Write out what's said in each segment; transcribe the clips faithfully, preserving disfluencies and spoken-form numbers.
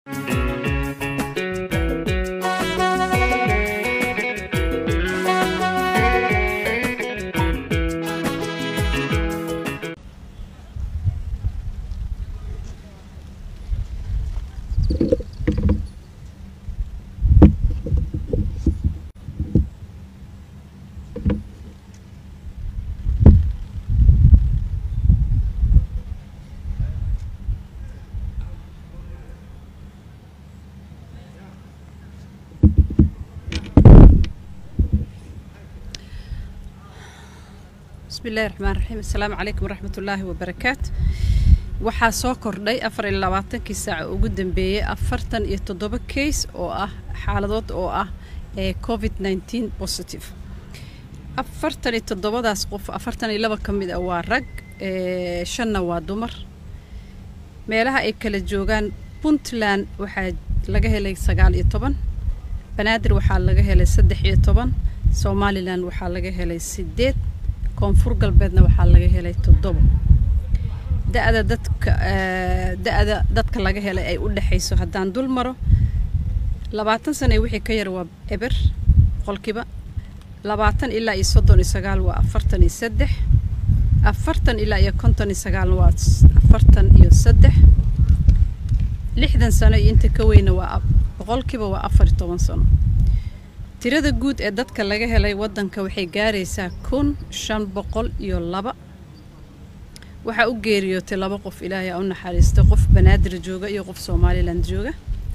بسم الله الرحمن الرحيم. السلام عليكم ورحمة الله وبركاته. waxaa soo kordhay afar iyo labaatan saac ugu dambeeyay afartan iyo toddoba case oo ah xaaladood oo ah ee covid nineteen positive. afartan iyo toddoba daas qof afartan iyo laba kamid ah waa rag, ee shanna waa dumar. meelaha ay kala joogaan Puntland waxaa laga helay sagaal iyo toban, Banaadir waxaa laga helay saddex iyo toban, Somaliland waxaa laga helay sideed, koonfur galbeedna waxaa laga helay toddoba. da'da dadka da'da dadka laga helay ay u dhaxayso hadaan dul maro labaatan sano wixii ka yar waa eber qolkiiba, labaatan ilaa iyo soddon iyo sagaal waa afartan iyo saddex, afartan ilaa iyo konton iyo sagaal waa afartan iyo saddex, lixdan sano iyo inta ka weyna waa qolkiiba waa afar iyo toban sano. tirada guud ee dadka laga helay wadanka waxay gaaraysaa kun shan boqol iyo laba. waxaa u geeriyootay laba qof, Ilaahay u naxariisto, qof Banaadir jooga iyo qof Somaliland jooga.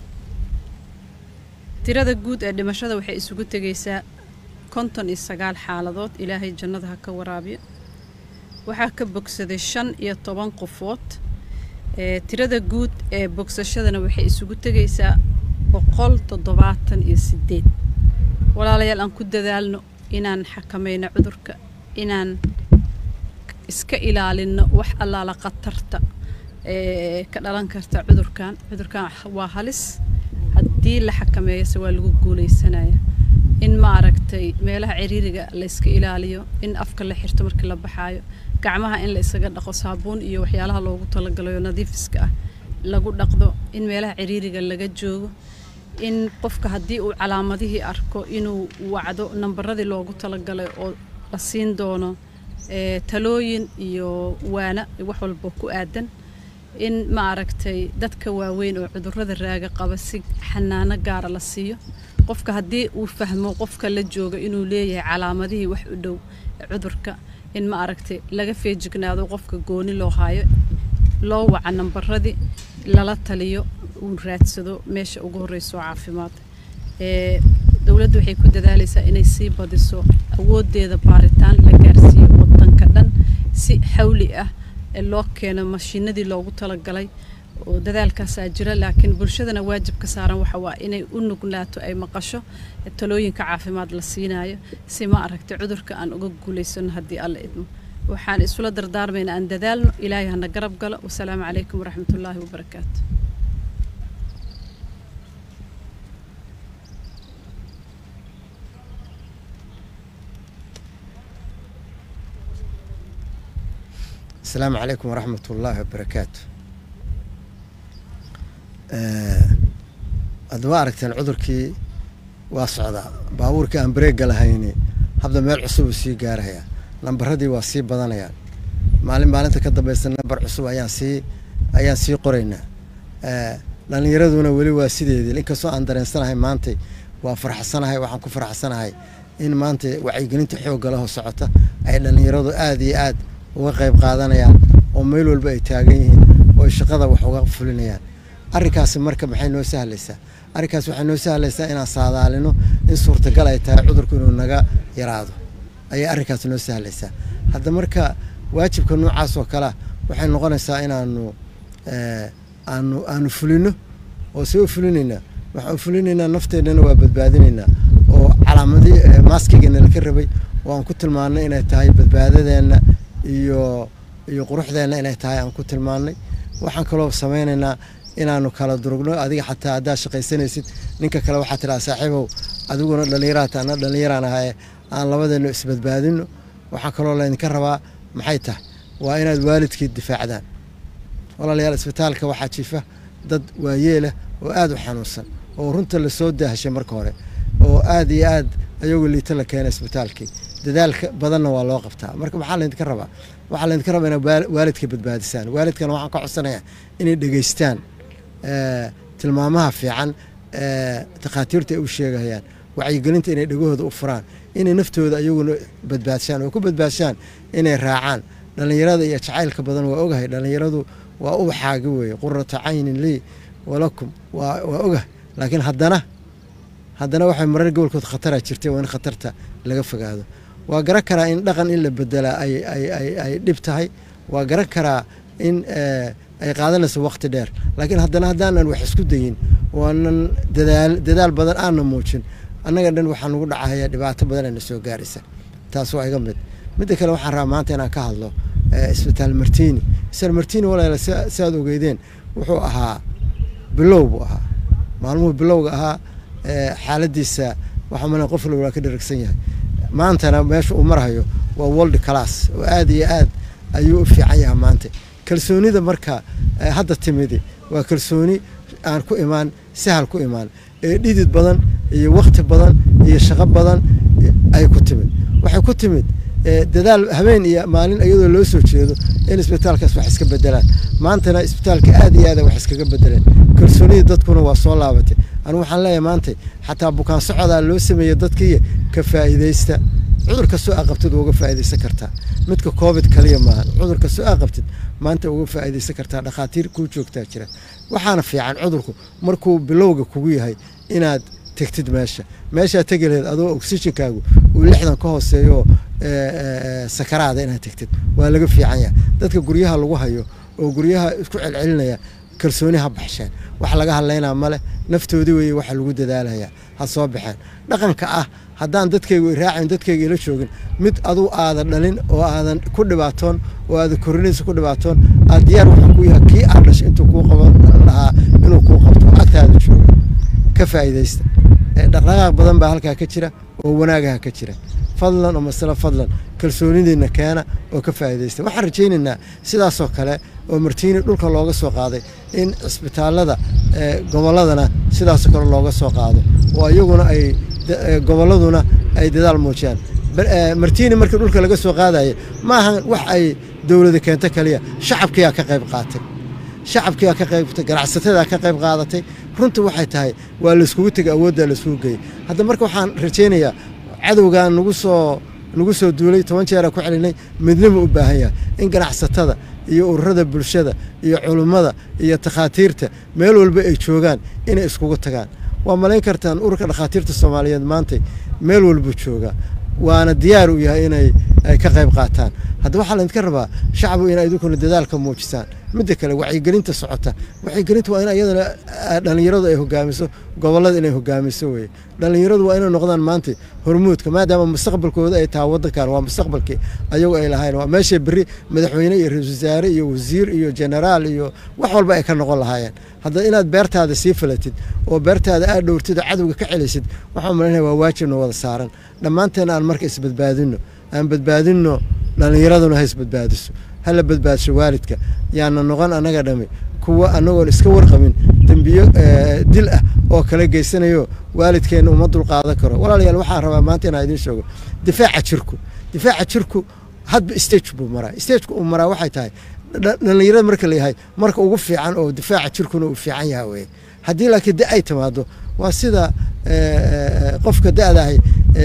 tirada guud ee dhimashada waxay isugu tagaysaa konton iyo sagaal xaaladood, Ilaahay jannada ha ka waraabiyo. waxaa ka bogsaday shan iyo toban qofood. ee tirada guud ee bogsashadana waxay isugu tagaysaa boqol toddobaatan iyo sideed. walaalayaal aan ku dadaalno inaan xakameeyno cudurka, inaan iska ilaalino wax allaala qatarta ee ka dhalan karta cudurkan. cudurkan waa halis, haddii la xakameeyo waa lagu guuleysanaya. in ma aragtay meelaha ciriiriga la iska ilaaliyo, in afka la xirto markii la baxaayo, gacmaha in la isaga dhaqo saabuun iyo waxyaalaha loogu talagalayo nadiifiska ah lagu dhaqdo, in meelaha ciriiriga laga joogo, in qofka haddii uu calaamadihii arko inuu wacdo nambaradii loogu talagalay oo la siin doono ee talooyin iyo waana wax walba ku aadan. in ma aragtay dadka waaweyn oo cudurrada raaga qaba si xanaano gaar ah la siiyo. qofka haddii uu fahmo qofka la jooga inuu leeyahay calaamadihii wax u dhow cudurka, in ma aragtay laga feejignaado, qofka gooni loo haayo, loo waca nambaradii, lala taliyo, uu raadsado meesha ugu horeyso caafimaad. ee dawladdu waxay ku dadaalaysaa inay sii badiso awoodeeda baaritaan la gaarsiiyo wadanka dhan si xawli ah ee loo keeno mashiinadii loogu talagalay. oo dadaalkaas jira, laakiin bulshadana waajibka saaran waxa waa inay u nuglaato, ay maqasho talooyinka caafimaad la siinayo si ma aragtay cudurka aan uga guuleysano haddii alla idmo. waxaan isula dardaarmaynaa aan dadaalno, Ilaahay hana garab galo. Wassalaamu calaykum waraxmatullaahi wabarakaatu. السلام عليكم ورحمة الله وبركاته. أدوارك العذر كي واسعدا باور كان بريق لهيني هذا مال عصوب سي جارها نمبر هذه واسي بدنا يعني معلم معلم تكذب بس نمبر عصوب أيان سي أيان سي قرينا لأن يردون ولي واسيدي لين كسو عندنا السنة هاي مانتي وفرح السنة هاي وحنكو فرح السنة هاي إن مانتي وعيقنين تحوق له سعته أي لأن يردوا آدي آد وقيب قادنayaan oo meel walba ay taagan yihiin oo shaqada wax uga fulinayaan. arrinkaas marka maxay noo sahlaysaa? arrinkaas waxay noo sahlaysaa inaan saadaalino in suurtagal ay tahay cudurku inuu naga yaraado. ayay arrinkaas noo sahlaysaa. hadda marka waajibka noocaas oo kala waxay noqonaysaa inaanu ee aanu aanu fulino oo soo fulinayna waxaan fulinaynaa nafteedana waa badbaadinaynaa oo calaamadii maskiga la ka rabay oo aan ku tilmaanay inay tahay badbaadadeena iyo iyo quruxdeena inay tahay aan ku tilmaanay. waxaan kaloo sameynaynaa inaanu kala durugno, adiga xataa hadaa shaqaysanaysid ninka kale waxa tiraa saaxiibow adiguna dhalinyarada ana dhalinyarana ahay aan labadeena isbadbaadino. waxaan kaloo la idinka rabaa maxay tahay waa inaad waalidkii difaacdaan. walaalayaal isbitaalka waxa jiifa dad waayeel ah oo aad u xanuunsan oo runta la soo daahashay marka hore oo aad iyo aad ayagu liita la keenay isbitaalkii dadaalka badanna waa loo qabtaa marka maxaa la idinka rabaa waxaa la idinka rabaa inaad waalidka badbaadisaan waalidkana waxaan ka codsanayaa inay dhegaystaan tilmaamaha fiican takhaatiirta ay u sheegayaan wacyigelinta inay dhagahooda u furaan inay naftooda ayaguna badbaadshaan oo ku badbaadshaan inay raacaan dhalinyarada iyo jacaylka badan waa ogahay dhalinyaradu waa ubaxaagi weeye qurrata caynin lii walakum waa waa ogahay laakiin haddana haddana waxay marar gobolkooda khatara jirtay waa in khatarta laga fogaado waa garan karaa in dhaqan in la bedelaa ay ay ay ay dhib tahay waa garan karaa in ay qaadanayso waqti dheer laakiin haddana haddaanan wax isku dayin waanan dadaal dadaal badan aanan muujin annaga dhan waxaa nagu dhacaya dhibaato badan ayna soo gaaraysa taas waa iga mid midda kale waxaan rabaa maanta inaan ka hadlo isbitaal martiini isbitaal martiini walaala si aad ogeydeen wuxuu ahaa bilow buu ahaa maalmuhu bilowga ahaa xaaladiisa waxaa mana qof walba ka dharagsan yahay maantana meesha uu marayo waa world class oo aad iyo aad ayuu u fiican yahay maanta kalsoonida marka hadda timidi waa kalsooni aan ku imaan sahal ku imaan ee dhidid badan iyo waqti badan iyo shaqo badan ay ku timid waxay ku timid dadaal habeen iyo maalin iyadoo loo soo jeedo in isbitaalkaas wax iska bedelaan maantana isbitaalka aad iyo aad wax iskaga bedeleen kalsoonida dadkuna waa soo laabatay anigu waxaan leeyahay maanta xataa bukaan socda loo sameeyo dadkii ka faa'iideysta cudur ka soo aqabtid uga faa'iideysan kartaa midka covid kaliya maahan cudur ka soo aqabtid maanta uga faa'iideysan kartaa dhaqaatiir ku joogtaa jira waxaana fiican cudurku markuu bilowga kugu yahay inaad tagtid meesha meesha tagaleed adoo oxygenkaagu uu lixdan ka hooseeyo sakaraada inaad tagtid waa laga fiican yahay dadka guryaha lagu hayo oo guryaha isku celcelinaya kalsooni ha baxsheen wax laga hadlaynaa male naftoodii weeye waxa lagu dadaalaya ha soo baxeen dhaqanka ah haddaan dadkaygu raacin dadkayga ila joogin mid aduu aadan dhalin oo aadan ku dhibaatoon oo aadan korinaysa ku dhibaatoon aad diyaar waxaa ku yahay kii aad dhashay intuu kuu qaban lahaa inuu kuu qabto agtaada joogo ka faa'iidaysta dhaqdhaqaaq badan baa halkaa ka jira oo wanaagaha ka jira fadlan oo masala fadlan kalsoonideena keena oo ka faa'iidaysta waxaan rajaynaynaa sidaasoo kale oo martiini dhulka looga soo qaaday in isbitaalada gobolladana sidaasoo kale looga soo qaado oo iyaguna ay gobolladuna ay dadaal muujiyaan martiini markii dhulka laga soo qaadaya maaha wax ay dowladda keento kaliya shacabkiyaa ka qayb qaatay shacabkiyaa ka qayb qaatay ganacsatada ka qayb qaadatay runtu waxay tahay waa la iskugu tagay awoodda la iskugu geeyay hadda marka waxaan rajaynayaa cadowgan nagu soo nagu soo duulay toban jeer ku celinay midnimo u baahan yahay in ganacsatada iyo ururada bulshada iyo culimada iyo takhaatiirta meel walba ay joogaan inay iskugu tagaan waa malayn kartaan ururka dhakhaatiirta Soomaaliyeed maanta meel walba jooga waana diyaar u yahay inay ay ka qayb qaataan hadda waxa la idinka rabaa shacabku inay idinku dadaalka muujisaan midda kale wacyigelinta socota wacyigelintu waa in ayadana dhalinyaradu ay hogaamiso gobolada inay hogaamiso way dhalinyaradu waa inay noqdaan maanta hormuudka maadaama mustaqbalkooda ay tahay wadankan waa mustaqbalkii ayagu ay lahayn waa meesha bari madaxweyne iyo ra'iisul wasaare iyo wasiir iyo generaal iyo wax walba ay ka noqon lahaayeen hadda inaad beertaada sii falatid oo beertaada aad dhowrtid cadawga ka celisid waxaan maleynayaa waa waajibna wada saaran dhammaanteen aan marka isbadbaadino aan badbaadino dhalinyaraduna ha isbadbaadiso hala badbaadisho waalidka yaana noqon anaga dhami kuwa anagoon iska warqabin dambiyo dil ah oo kala geysanayo waalidkeena uma dul qaadan karo walaalayaal waxaan rabaa maanta inaan idin sheego difaaca jirku difaaca jirku hadba stage buu maraa stage uu maraa waxay tahay dhalinyarada marka la yahay marka ugu fiican oo difaaca jirkuna uu fiican yahay way haddii laakiin da ay timaado waa sida qofka da'dahay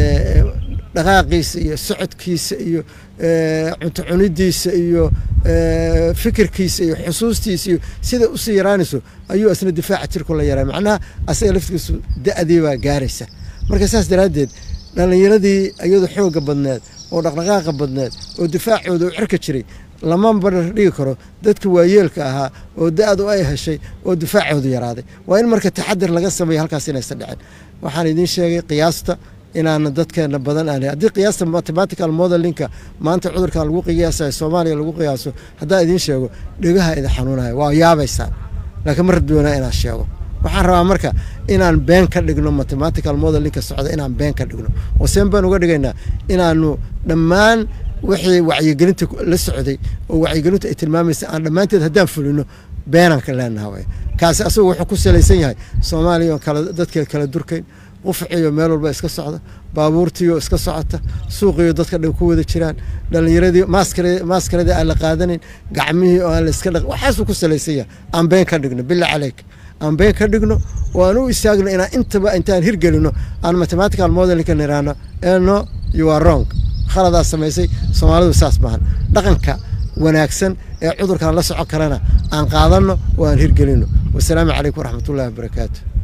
dhaqaaqiisa iyo socodkiisa iyo cunto cunidiisa iyo fikirkiisa iyo xusuustiisa iyo sida u sii yaraanayso ayuu asna difaaca jirku la yaraa macnaha asaga laftigiisu da'dii baa gaaraysa marka saas daraadeed dhalinyaradii iyadoo xooga badneed oo dhaqdhaqaaqa badneed oo difaacooda u cirka jiray lama barar dhigi karo dadka waayeelka ahaa oo da'du ay heshay oo difaacoodu yaraaday waa in marka taxadir laga sameeyo halkaas inaysan dhicin waxaan idiin sheegay qiyaasta inaan dadkeena badan aan haddii qiyaasta mathematical modelinka maanta cudurkan lagu qiyaasayo Soomaaliya lagu qiyaaso hadaa idiin sheego dhigaha ida xanuunaya waa yaabaysan laakiin mar doona inaan sheego waxaan rabaa marka inaan been ka dhigno mathematical modelinka socda inaan been ka dhigno oo seen baan uga dhigaynaa inaanu dhammaan wixii wacyigelinta la socday oo wacyigelinta ay tilmaamaysa aan dhamaanteed haddaan fulino beenan ka leenahay kaasi asagu wuxuu ku salaysan yahay Soomaaliya oo kala dadka kala durkayn qufciyo meel walba iska socda baabuurtiyo iska socota suuqiyo dadka dhan ku wada jiraan dhalinyaradii maaskare maaskarada aan la qaadanin gacmihii oo aan la iska dhaq waxaas ku salaysan yahay aan been ka dhigno bilaa caleek aan been ka dhigno oo aan u istaagno inaan intaba intaan hirgelino aan mathematical modeling ka niraano eno you are wrong khaladaad samaysay Soomaalidu saas maahan dhaqanka wanaagsan ee cudurkan la socon karana aan qaadano oo aan hirgelino wassalaamu calaykum waraxmatullaahi wabarakaatuh